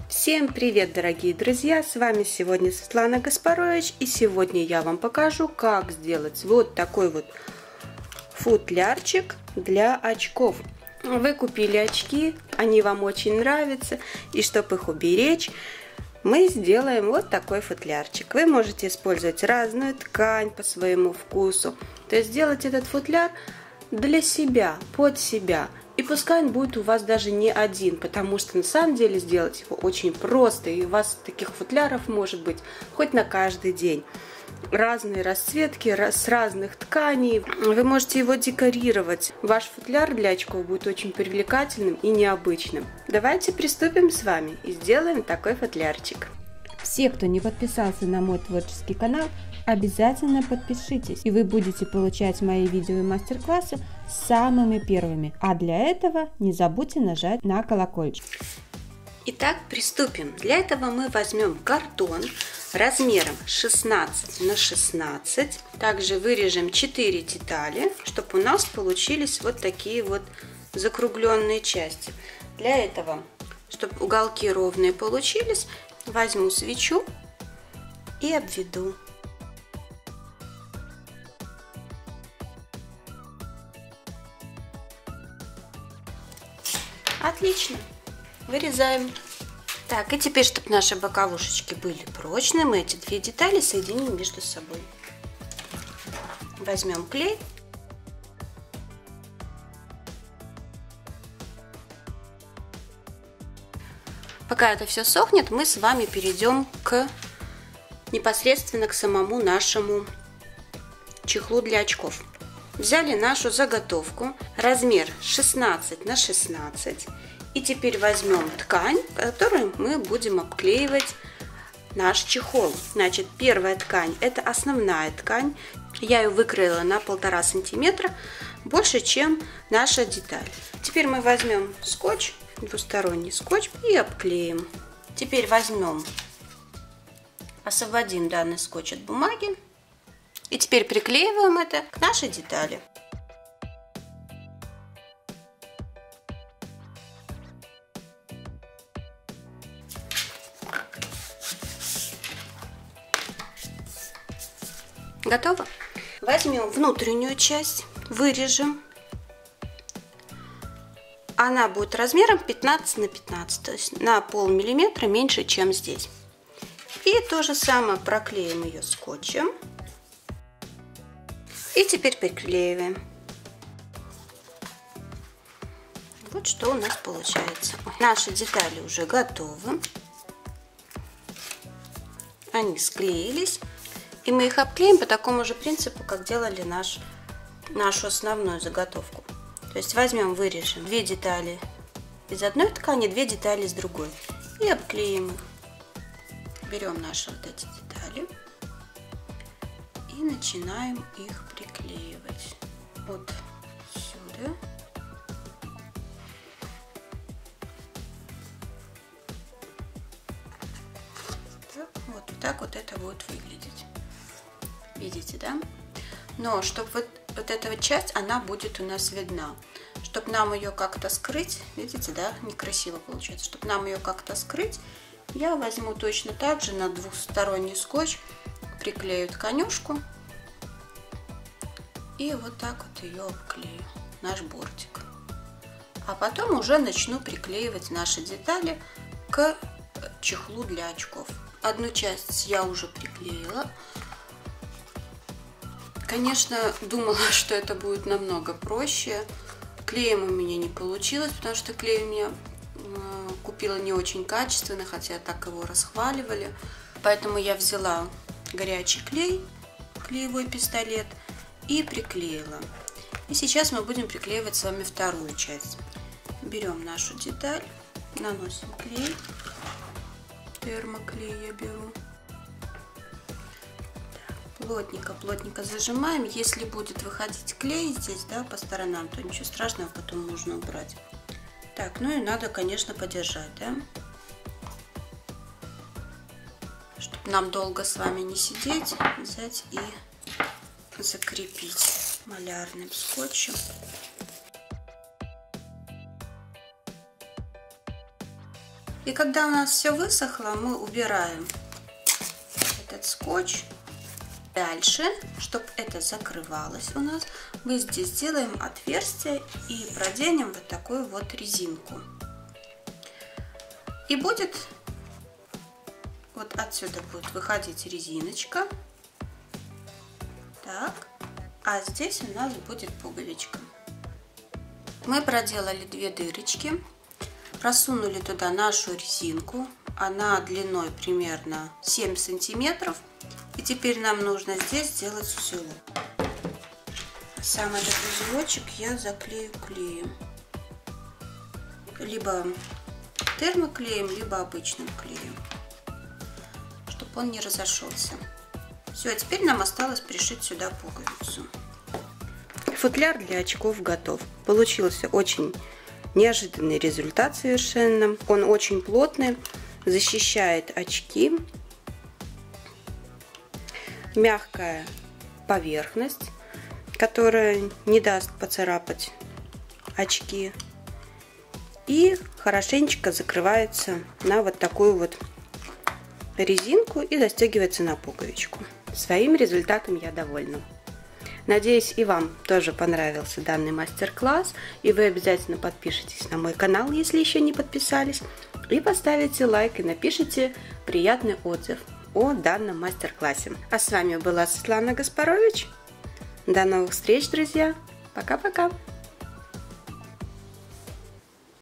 Всем привет, дорогие друзья! С вами сегодня Светлана Гаспарович, и сегодня я вам покажу, как сделать вот такой вот футлярчик для очков. Вы купили очки, они вам очень нравятся, и чтобы их уберечь, мы сделаем вот такой футлярчик. Вы можете использовать разную ткань по своему вкусу, то есть сделать этот футляр для себя, под себя. И пускай он будет у вас даже не один, потому что на самом деле сделать его очень просто, и у вас таких футляров может быть хоть на каждый день. Разные расцветки, с разных тканей. Вы можете его декорировать. Ваш футляр для очков будет очень привлекательным и необычным. Давайте приступим с вами и сделаем такой футлярчик. Все, кто не подписался на мой творческий канал, обязательно подпишитесь, и вы будете получать мои видео и мастер-классы самыми первыми. А для этого не забудьте нажать на колокольчик. Итак, приступим. Для этого мы возьмем картон размером 16 на 16. Также вырежем 4 детали, чтобы у нас получились вот такие вот закругленные части. Для этого, чтобы уголки ровные получились, возьму свечу и обведу. Отлично. Вырезаем. Так, и теперь, чтобы наши боковушечки были прочные, мы эти две детали соединим между собой. Возьмем клей. Пока это все сохнет, мы с вами перейдем непосредственно к самому нашему чехлу для очков. Взяли нашу заготовку, размер 16 на 16. И теперь возьмем ткань, которой мы будем обклеивать наш чехол. Значит, первая ткань – это основная ткань. Я ее выкроила на 1,5 сантиметра, больше, чем наша деталь. Теперь мы возьмем скотч, двусторонний скотч, и обклеим. Теперь возьмем, освободим данный скотч от бумаги. И теперь приклеиваем это к нашей детали. Готово? Возьмем внутреннюю часть, вырежем. Она будет размером 15 на 15, то есть на полмиллиметра меньше, чем здесь. И то же самое проклеим ее скотчем. И теперь приклеиваем. Вот что у нас получается. Наши детали уже готовы. Они склеились. И мы их обклеим по такому же принципу, как делали нашу основную заготовку. То есть возьмем, вырежем 2 детали из одной ткани, 2 детали из другой. И обклеим их. Берем наши вот эти детали. И начинаем их приклеивать вот сюда. Вот так вот это будет выглядеть. Видите, да? Но чтобы вот эта вот часть, она будет у нас видна. Чтобы нам ее как-то скрыть, видите, да, некрасиво получается. Чтобы нам ее как-то скрыть, я возьму точно так же на двухсторонний скотч, приклею тканюшку и вот так вот ее обклею, наш бортик. А потом уже начну приклеивать наши детали к чехлу для очков. Одну часть я уже приклеила. Конечно, думала, что это будет намного проще. Клеем у меня не получилось, потому что клей у меня купила не очень качественный, хотя так его расхваливали. Поэтому я взяла горячий клей, клеевой пистолет, и приклеила. И сейчас мы будем приклеивать с вами вторую часть. Берем нашу деталь, наносим клей, термоклей я беру. Плотненько зажимаем. Если будет выходить клей здесь, да, по сторонам, то ничего страшного, потом можно убрать. Так, ну и надо, конечно, подержать, да, чтобы нам долго с вами не сидеть, взять и закрепить малярным скотчем. И когда у нас все высохло, мы убираем этот скотч. Дальше, чтобы это закрывалось у нас, мы здесь сделаем отверстие и проденем вот такую вот резинку. И будет, вот отсюда будет выходить резиночка. Так, а здесь у нас будет пуговичка. Мы проделали 2 дырочки, просунули туда нашу резинку. Она длиной примерно 7 сантиметров. И теперь нам нужно здесь сделать узелок. Сам этот узелочек я заклею клеем. Либо термоклеем, либо обычным клеем, чтобы он не разошелся. Все, а теперь нам осталось пришить сюда пуговицу. Футляр для очков готов. Получился очень неожиданный результат совершенно. Он очень плотный, защищает очки. Мягкая поверхность, которая не даст поцарапать очки. И хорошенечко закрывается на вот такую вот резинку и застегивается на пуговичку. Своим результатом я довольна. Надеюсь, и вам тоже понравился данный мастер-класс, и вы обязательно подпишитесь на мой канал, если еще не подписались, и поставите лайк и напишите приятный отзыв о данном мастер-классе. А с вами была Светлана Гаспарович. До новых встреч, друзья. Пока-пока.